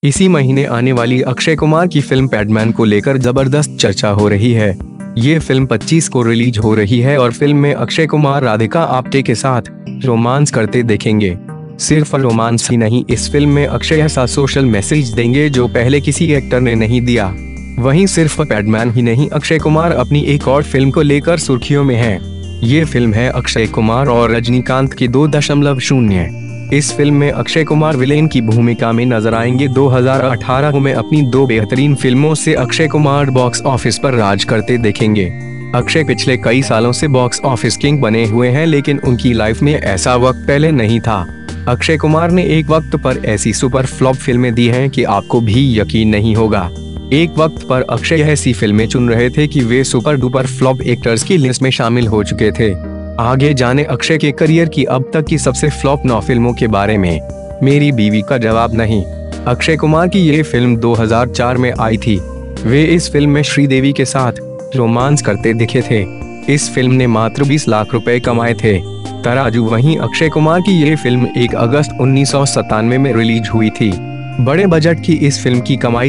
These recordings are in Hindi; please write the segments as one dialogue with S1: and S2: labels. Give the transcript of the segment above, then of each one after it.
S1: इसी महीने आने वाली अक्षय कुमार की फिल्म पैडमैन को लेकर जबरदस्त चर्चा हो रही है। ये फिल्म 25 को रिलीज हो रही है और फिल्म में अक्षय कुमार राधिका आप्टे के साथ रोमांस करते दिखेंगे। सिर्फ रोमांस ही नहीं, इस फिल्म में अक्षय ऐसा सोशल मैसेज देंगे जो पहले किसी एक्टर ने नहीं दिया। वहीं सिर्फ पैडमैन ही नहीं, अक्षय कुमार अपनी एक और फिल्म को लेकर सुर्खियों में हैं। ये फिल्म है अक्षय कुमार और रजनीकांत की 2.0। इस फिल्म में अक्षय कुमार विलेन की भूमिका में नजर आएंगे। 2018 में अपनी 2 बेहतरीन फिल्मों से अक्षय कुमार बॉक्स ऑफिस पर राज करते दिखेंगे। अक्षय पिछले कई सालों से बॉक्स ऑफिस किंग बने हुए हैं, लेकिन उनकी लाइफ में ऐसा वक्त पहले नहीं था। अक्षय कुमार ने एक वक्त पर ऐसी सुपर फ्लॉप फिल्में दी हैं कि आपको भी यकीन नहीं होगा। एक वक्त पर अक्षय ऐसी फिल्में चुन रहे थे कि वे सुपर डुपर फ्लॉप एक्टर्स की लिस्ट में शामिल हो चुके थे। आगे जाने अक्षय के करियर की अब तक की सबसे फ्लॉप 9 फिल्मों के बारे में। मेरी बीवी का जवाब नहीं। अक्षय कुमार की ये फिल्म 2004 में आई थी। वे इस फिल्म में श्रीदेवी के साथ रोमांस करते दिखे थे। इस फिल्म ने मात्र 20 लाख रुपए कमाए थे। तराजू। वहीं अक्षय कुमार की ये फिल्म 1 अगस्त 1997 में रिलीज हुई थी। बड़े बजट की इस फिल्म की कमाई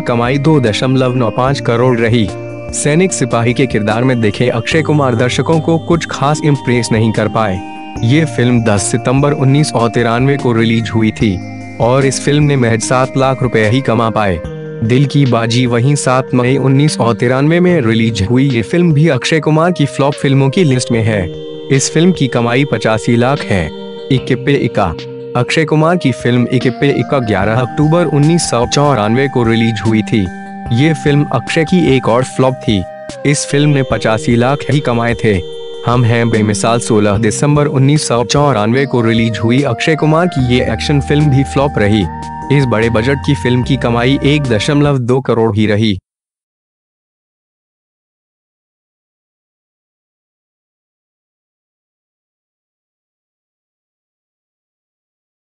S1: 2.95 करोड़ रही। सैनिक सिपाही के किरदार में देखे अक्षय कुमार दर्शकों को कुछ खास इम्प्रेस नहीं कर पाए। ये फिल्म 10 सितंबर 1993 को रिलीज हुई थी और इस फिल्म ने महज 7 लाख रुपए ही कमा पाए। दिल की बाजी वहीं 7 मई 1993 में रिलीज हुई ये फिल्म भी अक्षय कुमार की फ्लॉप फिल्मों की लिस्ट में है। इस फिल्म की कमाई 85 लाख है। इक्के इक्का। अक्षय कुमार की फिल्म इक्के इक्का 11 अक्टूबर 1994 को रिलीज हुई थी। ये फिल्म अक्षय की एक और फ्लॉप थी। इस फिल्म ने 85 लाख ही कमाए थे। हम हैं बेमिसाल 16 दिसंबर 1994 को रिलीज हुई अक्षय कुमार की ये एक्शन फिल्म भी फ्लॉप रही। इस बड़े बजट की फिल्म की कमाई 1.2 करोड़ ही रही।